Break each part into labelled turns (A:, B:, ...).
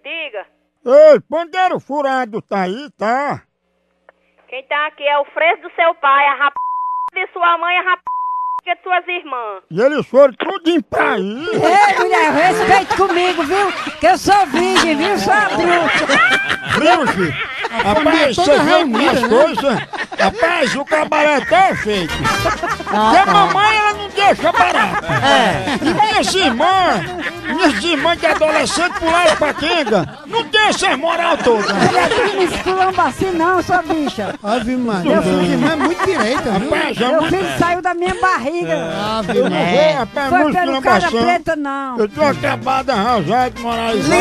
A: Diga.
B: Ei, pandeiro furado tá aí, tá?
A: Quem tá aqui é o freio do seu pai, a rap de sua mãe, a rap de suas irmãs.
B: E eles foram tudinho pra aí.
C: Ei, mulher, respeite comigo, viu? Que eu sou virgem, viu? Sou a bruxa.
B: Viu, filho? Rapaz, você vê umas coisas. Rapaz, o cabaré tá feito. Porque a mamãe, ela não deixa barato. E minhas irmãs de adolescente pularam pra quenga, não tem essa moral toda.
C: Mulher, tu não me esculamba assim não, sua bicha.
D: Ave Maria, sua irmã é muito direita, viu?
B: Rapaz,
C: Meu filho saiu da minha barriga.
D: Ave
B: eu não vou, rapaz,
C: Foi
B: muito
C: pelo cara
B: esculhambação.
C: preta, não.
B: Eu tô acabado, arrasado de morar aí.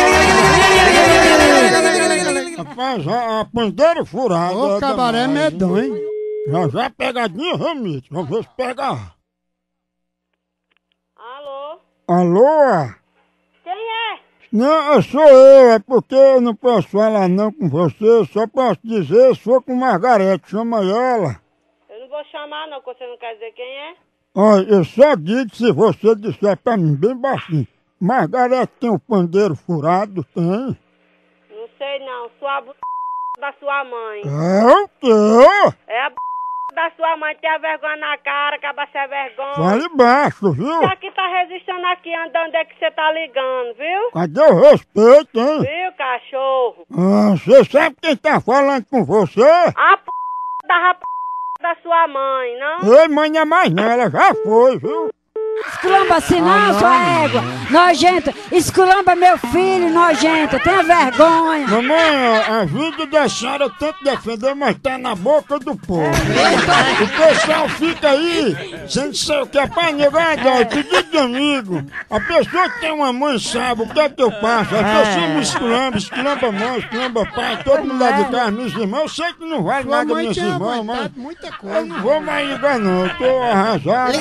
B: Rapaz, a pandeiro furado.
D: Ô, cabaré medonho, hein?
B: Já pegadinha, Ramito. Vamos ver se pega.
A: Alô?
B: Alô?
A: Quem é?
B: Não, sou eu. É porque eu não posso falar não com você. Só posso dizer, sou com Margarete. Chama ela.
A: Eu não vou chamar não, porque você não quer dizer quem é.
B: Olha, eu só digo se você disser pra mim bem baixinho. Margarete tem o pandeiro furado? Tem?
A: Não sei não, sua da sua mãe.
B: É o quê?
A: É a da sua mãe, tem a vergonha na cara, acaba sem vergonha.
B: Fale baixo, viu?
A: Você aqui tá resistindo aqui, andando é que você tá ligando, viu?
B: Cadê o respeito, hein?
A: Viu, cachorro?
B: Ah, você sabe quem tá falando com você?
A: A da da sua mãe, não?
B: Ei, mãe, não é mais não, ela já foi, viu?
C: Esculamba assim não, sua égua. Nojenta. Esculamba meu filho, nojenta. Tenha vergonha.
B: Mamãe, a vida da senhora eu tento defender, mas tá na boca do povo. O pessoal fica aí, sem sei o que é pra negado, é pedido de amigo. A pessoa que tem uma mãe sabe o que é que eu passo. A pessoa me esculamba mãe, esculamba pai, todo mundo lá de casa, minhas irmãs. Eu sei que não vale
D: Sua
B: nada
D: mãe
B: minhas
D: tinha
B: irmãs, mas
D: aguentado muita
B: eu
D: coisa.
B: não vou mais ligar não, eu tô arrasado.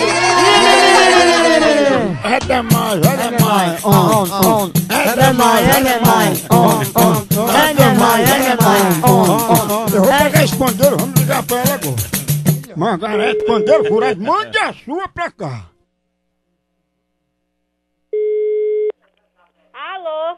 B: É demais, é demais. É demais, é demais. É demais, é demais. Eu vou pegar esse pandeiro, vamos ligar pra ela agora. Margarete, pandeiro furado, mande a sua pra cá.
A: Alô?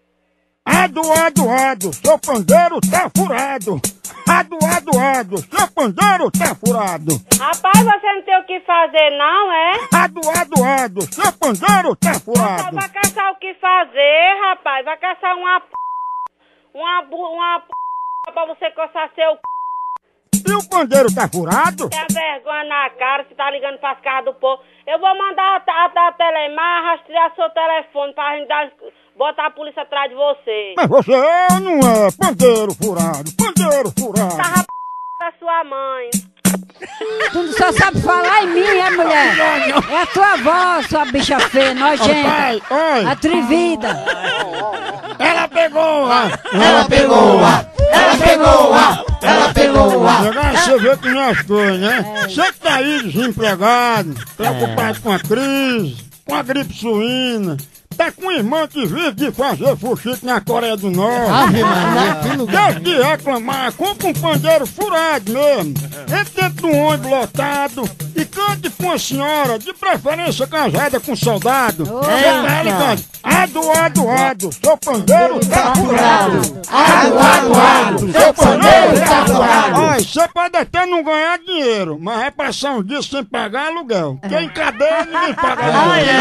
B: Ado, seu pandeiro tá furado. Ado, seu pandeiro tá furado.
A: Rapaz, você não tem o que fazer não, é?
B: Ado, seu pandeiro tá furado.
A: Vai caçar o que fazer, rapaz. Vai caçar uma pra você coçar seu
B: E o pandeiro tá furado?
A: Tem a vergonha na cara, você tá ligando pras casas do povo. Eu vou mandar a Telemar rastrear seu telefone pra gente botar a polícia atrás de você.
B: Mas você não é pandeiro furado.
A: Tá da sua mãe.
C: Tu só sabe falar em mim, é mulher? É a tua avó, sua bicha feia, nojenta.
B: Oi.
C: Atrevida.
B: Ela pegou! Agora você vê que não é as coisas, né? Você que tá aí desempregado, preocupado com a crise, com a gripe suína, tá com irmã que vive de fazer fuxico na Coreia do Norte.
D: Ave Maria,
B: Deixa de reclamar, compra um pandeiro furado mesmo. Entre dentro de um ônibus lotado e cante com a senhora, de preferência casada com soldado. Ele canta. Ado, seu pandeiro tá furado. Ado, seu pandeiro tá furado. Olha, você pode até não ganhar dinheiro, mas vai passar um dia sem pagar aluguel. Quem em cadeia ninguém paga aluguel.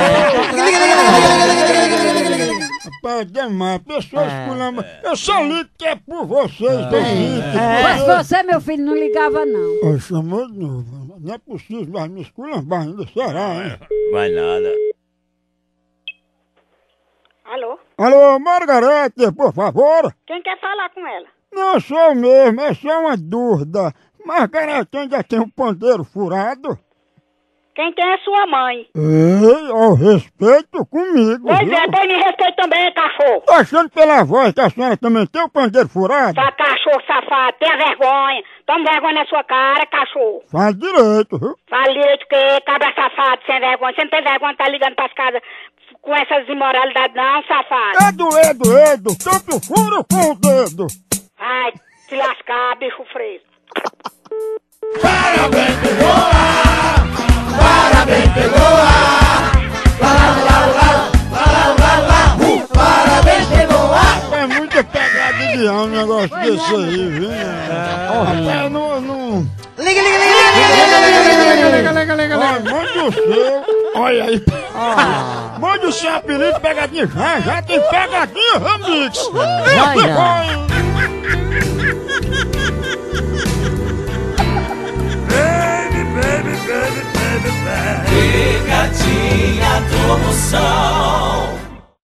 B: Rapaz, demais, pessoas esculambam. Eu só ligo que é por vocês,
C: Mas você, meu filho, não ligava, não.
B: Oi, chamou de novo. Não é possível mais me esculambar ainda, será, hein?
E: Vai nada.
A: Alô?
B: Alô, Margarete, por favor.
A: Quem quer falar com ela?
B: Não sou eu mesmo, é só uma dúvida. Margarete ainda tem um pandeiro furado?
A: Quem tem é sua mãe.
B: Ei, ao respeito comigo,
A: Pois
B: viu?
A: é, tem me respeito também, cachorro.
B: Tô achando pela voz que a senhora também tem o pandeiro furado?
A: Sua cachorro safado, tenha vergonha. Toma vergonha na sua cara, cachorro.
B: Faz direito, viu?
A: Fala direito que cabra safado, sem vergonha. Você não tem vergonha de tá ligando pras casas com essas imoralidades não, safado.
B: Edo, tanto furo com o dedo.
A: Vai se lascar, bicho fresco.
B: Parabéns,
F: Parabéns, pegou a
B: criar um negócio desse aí, viu? Até não...
E: Liga.
B: Mande o seu. Olha aí. Mande o seu apelido, pegadinha. Já tem pegadinha Remix.
F: Pegadinha do Moção.